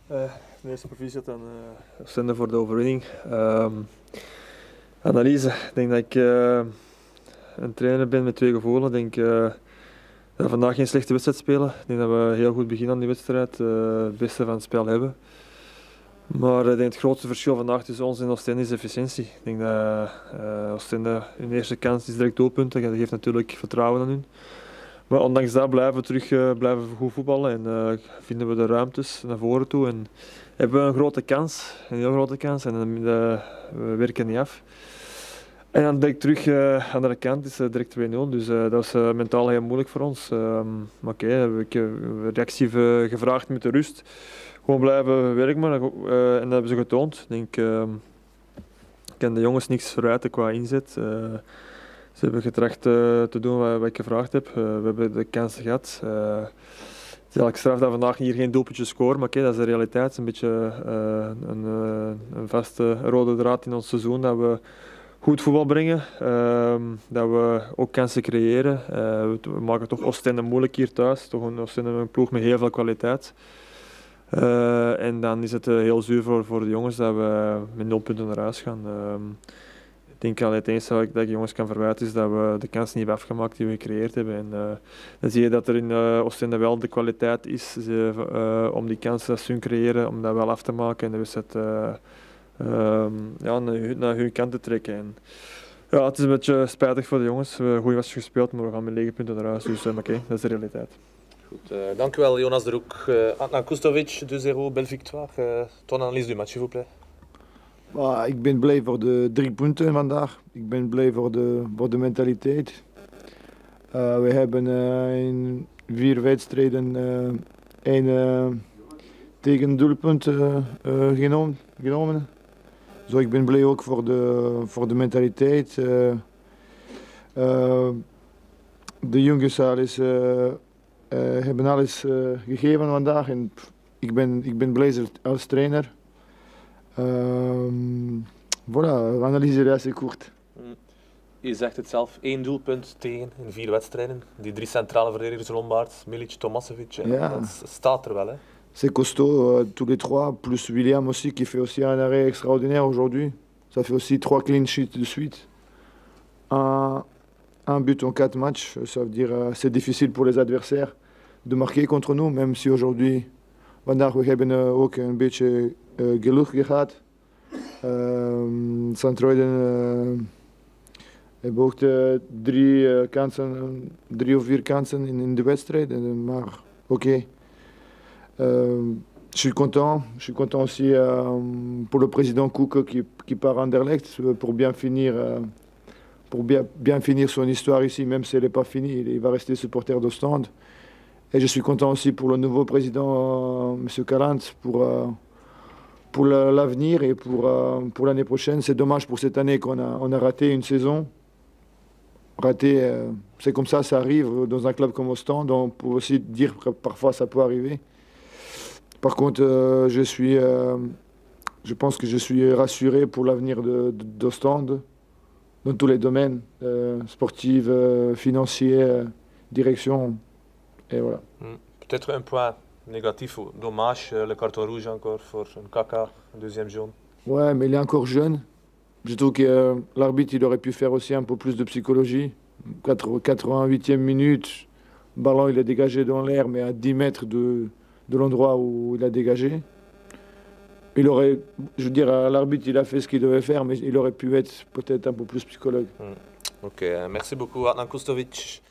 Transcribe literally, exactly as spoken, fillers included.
Uh, de eerste proficiat aan uh, Oostende voor de overwinning. Um, analyse. Ik denk dat ik uh, een trainer ben met twee gevoelens. Ik denk uh, dat we vandaag geen slechte wedstrijd spelen. Ik denk dat we heel goed beginnen aan die wedstrijd. Uh, het beste van het spel hebben. Maar ik denk het grootste verschil vandaag tussen ons en Oostende is efficiëntie. Ik denk dat uh, Oostende hun eerste kans is direct doelpunten. Dat geeft natuurlijk vertrouwen aan hun. Maar ondanks dat blijven we terug uh, blijven we goed voetballen en uh, vinden we de ruimtes naar voren toe. En hebben we een grote kans, een heel grote kans, en uh, we werken niet af. En dan direct terug uh, aan de kant is uh, direct twee nul, dus uh, dat was uh, mentaal heel moeilijk voor ons. Uh, maar oké, okay, heb ik uh, reactie gevraagd met de rust. Gewoon blijven werken, maar, uh, en dat hebben ze getoond. Ik denk, uh, ik kan de jongens niks verwijten qua inzet. Uh, Ze hebben getracht uh, te doen wat, wat ik gevraagd heb. Uh, we hebben de kansen gehad. Uh, het is eigenlijk straf dat we vandaag hier geen doelpuntjes scoren, maar okay, dat is de realiteit. Het is een beetje uh, een, uh, een vaste rode draad in ons seizoen dat we goed voetbal brengen, uh, dat we ook kansen creëren. Uh, we, we maken toch Oostende moeilijk hier thuis. Toch een Oostende een ploeg met heel veel kwaliteit. Uh, en dan is het uh, heel zuur voor, voor de jongens dat we met nul punten naar huis gaan. Uh, Ik denk al het enige dat ik de jongens kan verwijten is dat we de kans niet hebben afgemaakt die we gecreëerd hebben. En, uh, dan zie je dat er in uh, Oostende wel de kwaliteit is uh, om die kansen dat ze hun creëren, om dat wel af te maken en de wedstrijd uh, uh, ja, naar, naar hun kant te trekken. En, ja, het is een beetje spijtig voor de jongens. We hebben goed was gespeeld, maar we gaan met lege punten naar huis. Dus uh, oké, okay, dat is de realiteit. Goed, uh, dank u wel, Jonas de Roek. Uh, Adnan Kustovic, deux zéro, belle victoire. Uh, ton analyse du match, s'il vous plaît. Ah, ik ben blij voor de drie punten vandaag. Ik ben blij voor de, voor de mentaliteit. Uh, we hebben uh, in vier wedstrijden uh, één uh, tegendoelpunt uh, uh, genomen, genomen. Zo, ik ben blij ook voor de, voor de mentaliteit. Uh, uh, de jongens alles, uh, uh, hebben alles uh, gegeven vandaag. En ik ben, ik ben blij als trainer. Um, voilà, analyse is assez kort. Je zegt het zelf, één doelpunt tegen in vier wedstrijden. Die drie centrale verdedigers, Lombaard, Milic, Tomasevic, ja. Dat staat er wel. Hè? C'est costaud, uh, tous les trois, plus William aussi qui fait aussi un arrêt extraordinaire aujourd'hui. Ça fait aussi trois clean sheets de suite. Un, un but en quatre matchs, ça veut dire uh, c'est difficile pour les adversaires de marquer contre nous, même si aujourd'hui, vandaag we hebben uh, ook een beetje Uh, geluk gehad. Uh, Centroiden uh, hebben ook de drie uh, kansen, drie of vier kansen in, in de wedstrijd. Uh, maar oké. Okay. Uh, je suis content. Je suis content aussi uh, pour le président Koek qui, qui part à Anderlecht pour bien finir, uh, pour bien, bien finir son histoire ici, même si elle n'est pas finie. Il va rester supporter d'Ostende. Et je suis content aussi pour le nouveau président, uh, M. Calant, pour uh, pour l'avenir et pour, euh, pour l'année prochaine. C'est dommage pour cette année qu'on a, on a raté une saison. Raté, euh, c'est comme ça, ça arrive dans un club comme Ostende. On peut aussi dire que parfois ça peut arriver. Par contre, euh, je, suis, euh, je pense que je suis rassuré pour l'avenir d'Ostende dans tous les domaines, euh, sportifs, euh, financiers, euh, direction. Et voilà. Mm. Peut-être un point négatif, dommage, le carton rouge encore pour Kaka, deuxième jaune. Ouais, mais il est encore jeune. Je trouve que euh, l'arbitre il aurait pu faire aussi un peu plus de psychologie. quatre-vingt-huitième minute, le ballon il est dégagé dans l'air, mais à dix mètres de, de l'endroit où il a dégagé. Il aurait, je veux dire, l'arbitre il a fait ce qu'il devait faire, mais il aurait pu être peut-être un peu plus psychologue. Hmm. Ok, merci beaucoup Adnan Kustovic.